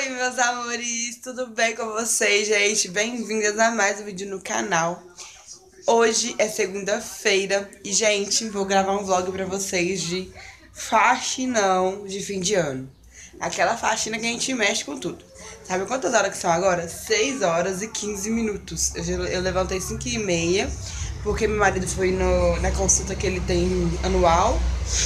Oi, meus amores, tudo bem com vocês, gente? Bem-vindas a mais um vídeo no canal. Hoje é segunda-feira e, gente, vou gravar um vlog pra vocês de faxinão de fim de ano. Aquela faxina que a gente mexe com tudo. Sabe quantas horas que são agora? 6 horas e 15 minutos. Eu levantei 5h30, porque meu marido foi na consulta que ele tem anual.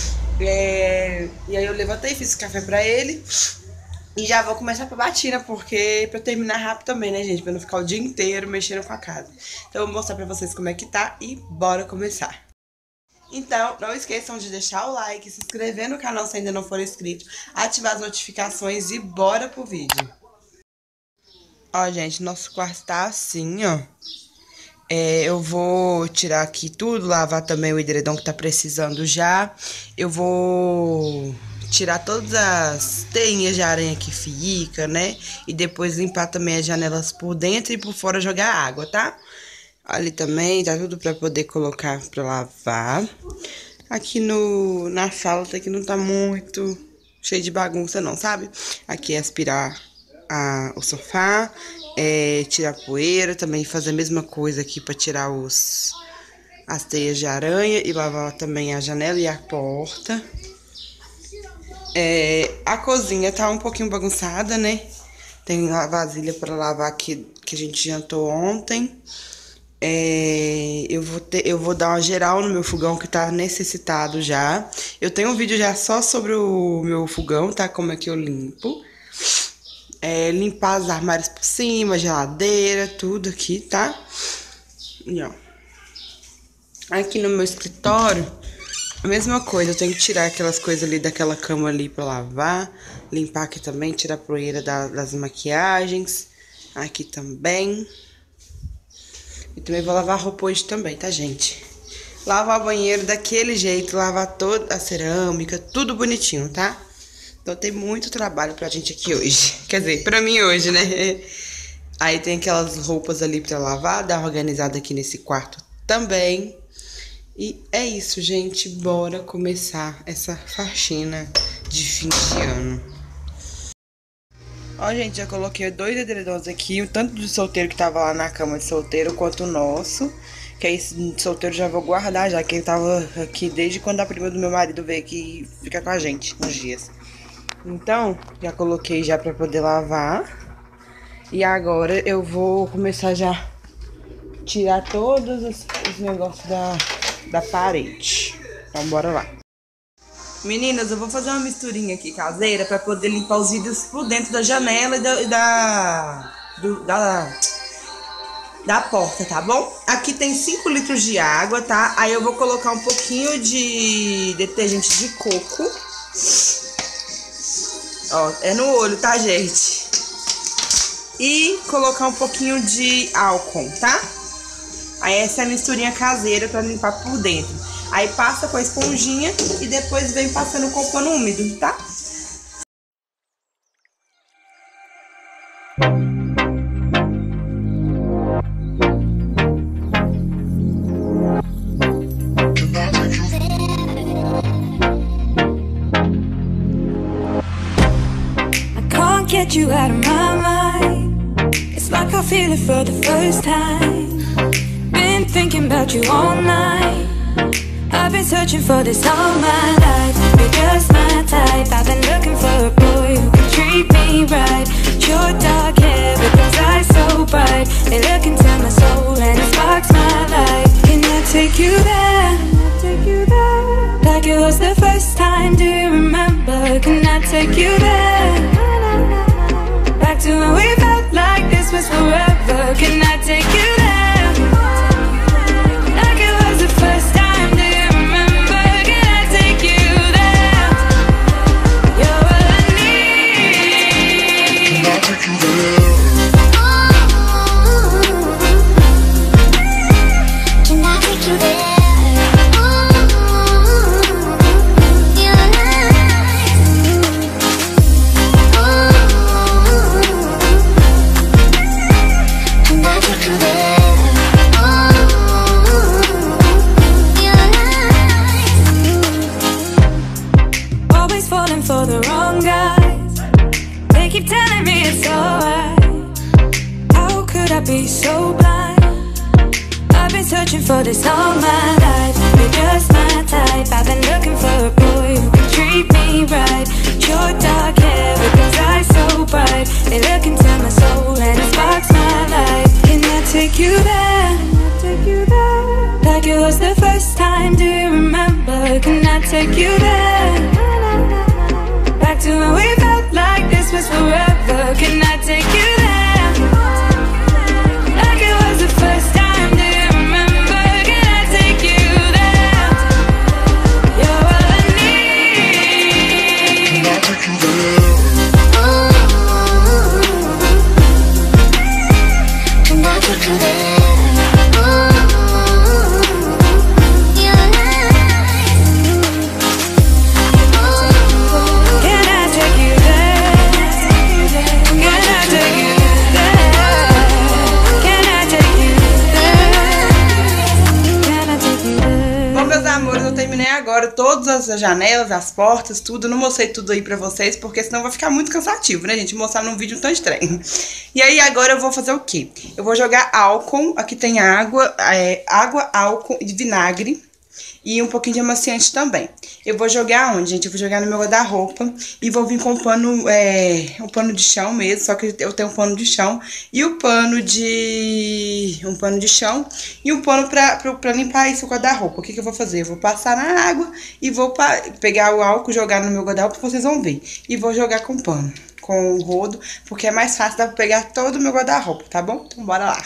E aí eu levantei, fiz café pra ele. E já vou começar pra batina, porque pra terminar rápido também, né, gente? Pra não ficar o dia inteiro mexendo com a casa. Então eu vou mostrar pra vocês como é que tá e bora começar. Então, não esqueçam de deixar o like, se inscrever no canal se ainda não for inscrito, ativar as notificações e bora pro vídeo. Ó, gente, nosso quarto tá assim, ó. Eu vou tirar aqui tudo, lavar também o edredom que tá precisando já. Eu vou tirar todas as teinhas de aranha que fica, né? E depois limpar também as janelas por dentro e por fora, jogar água, tá? Ali também tá tudo pra poder colocar pra lavar. Aqui na sala até que não tá muito cheio de bagunça não, sabe? Aqui é aspirar o sofá, tirar poeira, também fazer a mesma coisa aqui pra tirar as teias de aranha e lavar também a janela e a porta. A cozinha tá um pouquinho bagunçada, né? Tem a vasilha pra lavar aqui que a gente jantou ontem. Eu vou dar uma geral no meu fogão que tá necessitado já. Eu tenho um vídeo já só sobre o meu fogão, tá? Como é que eu limpo. Limpar os armários por cima, geladeira, tudo aqui, tá? E ó, aqui no meu escritório, a mesma coisa, eu tenho que tirar aquelas coisas ali daquela cama ali pra lavar. Limpar aqui também, tirar a poeira das maquiagens. Aqui também. E também vou lavar a roupa hoje também, tá, gente? Lavar o banheiro daquele jeito, lavar toda a cerâmica, tudo bonitinho, tá? Então tem muito trabalho pra gente aqui hoje. Quer dizer, pra mim hoje, né? Aí tem aquelas roupas ali pra lavar, dar uma organizada aqui nesse quarto também. E é isso, gente. Bora começar essa faxina de fim de ano. Ó, gente, já coloquei 2 edredons aqui. O tanto de solteiro que tava lá na cama de solteiro, quanto o nosso. Que aí esse solteiro já vou guardar, já que ele tava aqui desde quando a prima do meu marido veio aqui ficar com a gente uns dias. Então, já coloquei já pra poder lavar. E agora eu vou começar já tirar todos os negócios da parede. Então bora lá. Meninas, eu vou fazer uma misturinha aqui caseira pra poder limpar os vidros por dentro da janela e da porta, tá bom? Aqui tem 5 litros de água, tá? Aí eu vou colocar um pouquinho de detergente de coco. Ó, é no olho, tá, gente? E colocar um pouquinho de álcool, tá? Aí essa é a misturinha caseira pra limpar por dentro. Aí passa com a esponjinha e depois vem passando com o pano úmido, tá? Get you out of my mind. It's like I feel it for the first time. Been thinking about you all night. I've been searching for this all my life. You're just my type. I've been looking for a boy who can treat me right. Your dark hair with those eyes so bright. They look into my soul and it sparks my life. Can I take you there? Like it was the first time, do you remember? Can I take you there? Back to when we felt like this was forever. Can I take you there? Like it was the first time, do you remember? Can I take you there? You're all I need. Can I take you there? Can I take you there? be so blind. I've been searching for this all my life. You're just my type. I've been looking for a boy who can treat me right. Your dark hair with those eyes so bright, they look into my soul and it sparks my life. Can I take you there? Like it was the first time, do you remember? Can I take you there? Back to when we felt like this was forever. Can I take you there? Like it was the first time, do you remember? Can I take you there? You're all I need. Can I take you there? Can I take you there? Agora todas as janelas, as portas, tudo, não mostrei tudo aí pra vocês, porque senão vai ficar muito cansativo, né, gente, mostrar num vídeo tão estranho. E aí agora eu vou fazer o quê? Eu vou jogar álcool, aqui tem água, álcool e vinagre e um pouquinho de amaciante também. Eu vou jogar onde, gente? Eu vou jogar no meu guarda-roupa e vou vir com um pano de chão mesmo, só que eu tenho um pano de chão e um pano de chão e um pano pra limpar esse guarda-roupa. O que que eu vou fazer? Eu vou passar na água e vou pegar o álcool, jogar no meu guarda-roupa, vocês vão ver. E vou jogar com pano, com o rodo, porque é mais fácil, dá pra pegar todo o meu guarda-roupa, tá bom? Então bora lá.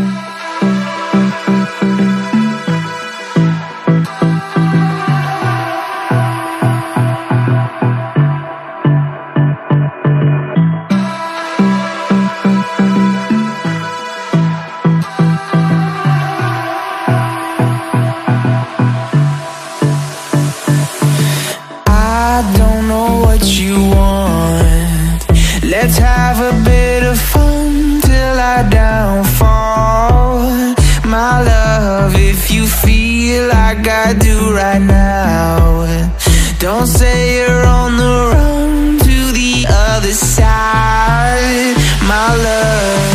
Let's have a bit of fun till I downfall. My love, if you feel like I do right now, don't say you're on the run to the other side, my love.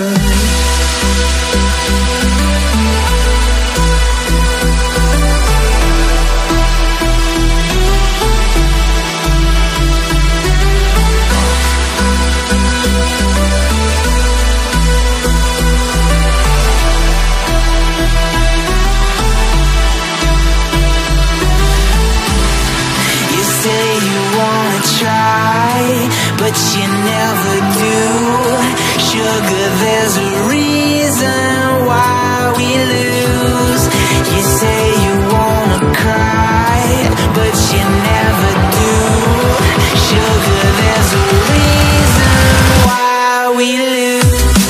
But you never do. Sugar, there's a reason why we lose. You say you wanna cry, but you never do. Sugar, there's a reason why we lose.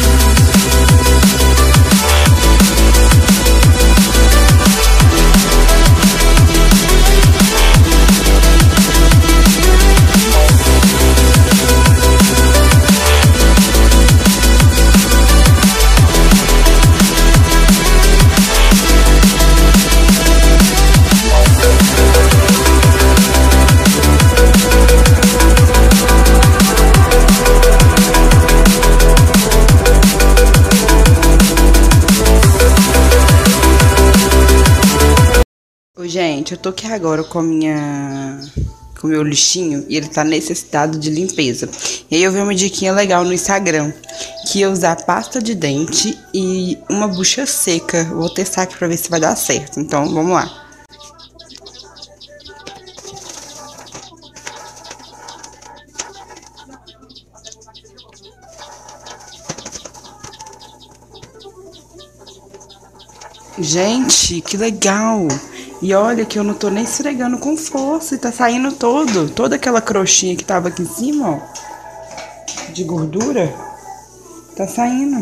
Gente, eu tô aqui agora com o meu lixinho e ele tá necessitado de limpeza. E aí eu vi uma diquinha legal no Instagram, que ia usar pasta de dente e uma bucha seca. Vou testar aqui pra ver se vai dar certo. Então, vamos lá. Gente, que legal! E olha que eu não tô nem esfregando com força e tá saindo toda aquela crostinha que tava aqui em cima, ó, de gordura, tá saindo.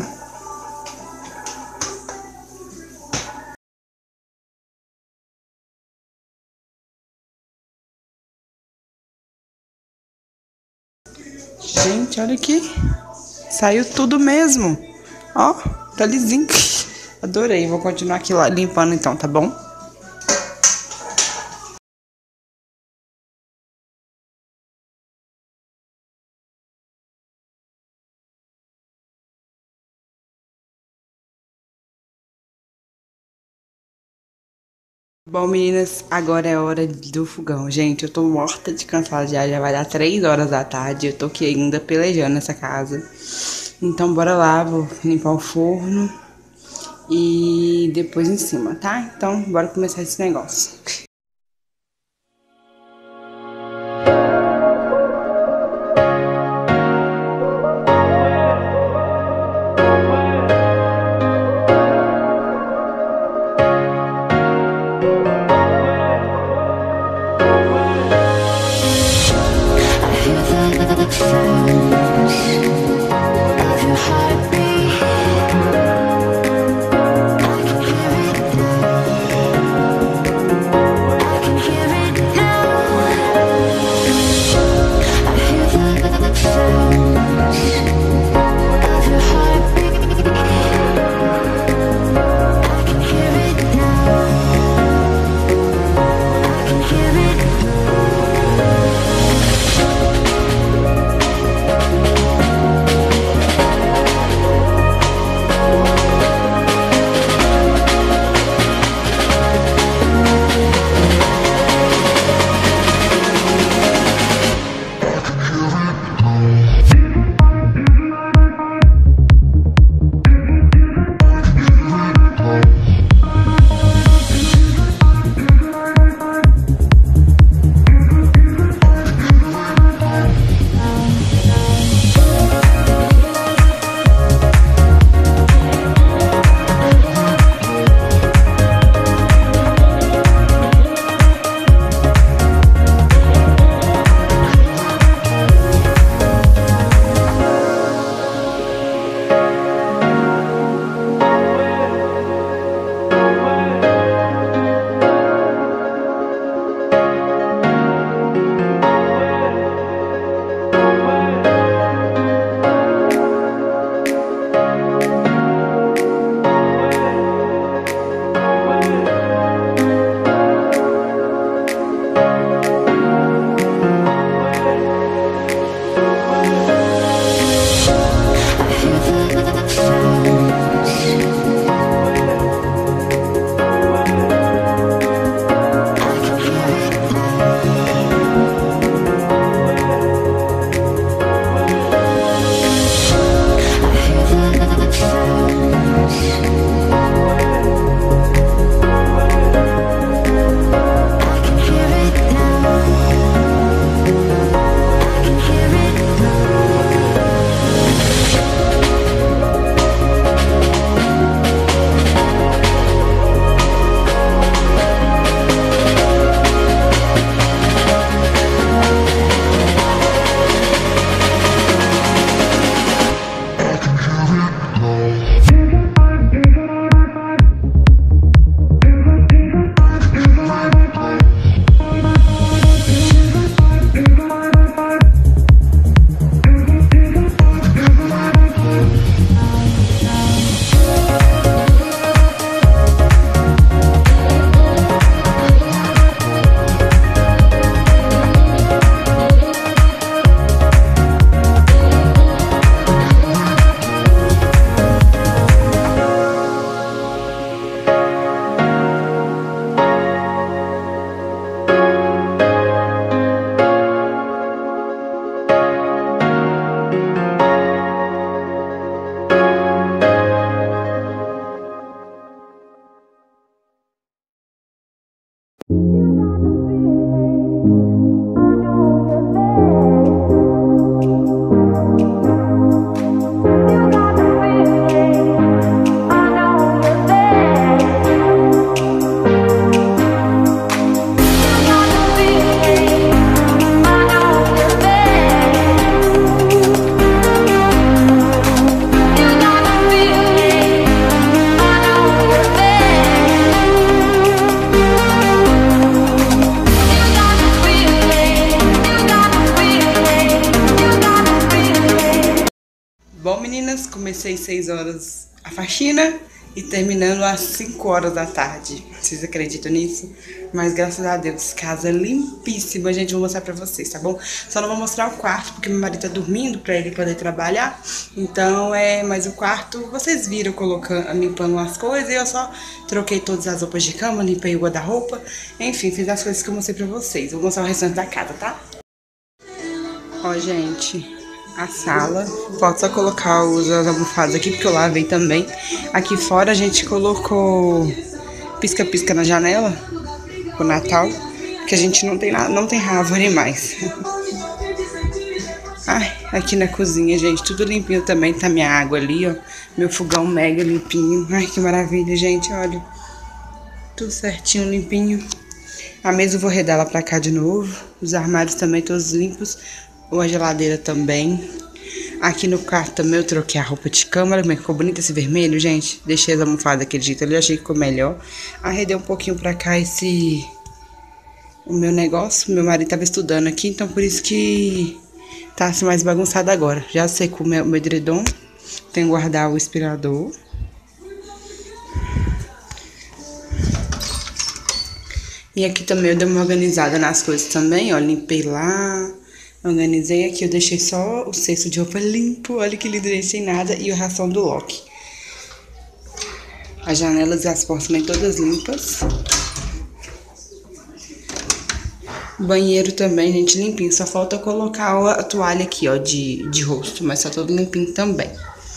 Gente, olha aqui, saiu tudo mesmo, ó, tá lisinho. Adorei, vou continuar aqui limpando então, tá bom? Bom, meninas, agora é hora do fogão. Gente, eu tô morta de cansada já vai dar 3 horas da tarde. Eu tô aqui ainda pelejando nessa casa. Então, bora lá, vou limpar o forno e depois em cima, tá? Então, bora começar esse negócio. Bom, meninas, comecei 6 horas a faxina e terminando às 5 horas da tarde. Vocês acreditam nisso? Mas graças a Deus, casa limpíssima, gente. Vou mostrar pra vocês, tá bom? Só não vou mostrar o quarto, porque meu marido tá dormindo pra ele poder trabalhar. Então, mas o quarto, vocês viram colocando, limpando as coisas. E eu só troquei todas as roupas de cama, limpei o guarda-roupa. Enfim, fiz as coisas que eu mostrei pra vocês. Vou mostrar o restante da casa, tá? Ó, gente, a sala. Falta só colocar as almofadas aqui, porque eu lavei também. Aqui fora a gente colocou pisca-pisca na janela pro Natal, que a gente não tem árvore mais. Ai, aqui na cozinha, gente, tudo limpinho também. Tá minha água ali, ó. Meu fogão mega limpinho. Ai, que maravilha, gente, olha. Tudo certinho, limpinho. A mesa eu vou arredar ela pra cá de novo. Os armários também todos limpos. A geladeira também. Aqui no quarto também eu troquei a roupa de cama. Olha como ficou bonito esse vermelho, gente. Deixei as almofadas daquele jeito ali, achei que ficou melhor. Arredei um pouquinho pra cá o meu negócio. Meu marido tava estudando aqui, então por isso que tá assim mais bagunçado agora. Já secou o meu edredom. Tenho que guardar o aspirador. E aqui também eu dei uma organizada nas coisas também, ó. Limpei lá. Organizei aqui, eu deixei só o cesto de roupa limpo. Olha que lindo, sem nada. E a ração do Loki. As janelas e as portas também todas limpas. O banheiro também, gente, limpinho. Só falta colocar a toalha aqui, ó, de rosto. Mas tá todo limpinho também.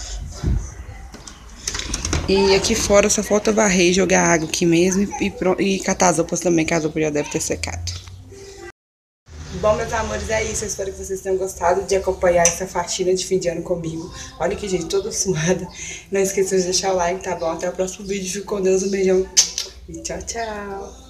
E aqui fora só falta varrer, jogar água aqui mesmo. E catar as roupas também, que as roupas já devem ter secado. Bom, meus amores, é isso. Eu espero que vocês tenham gostado de acompanhar essa faxina de fim de ano comigo. Olha que, gente, toda suada. Não esqueça de deixar o like, tá bom? Até o próximo vídeo. Fique com Deus, um beijão e tchau, tchau.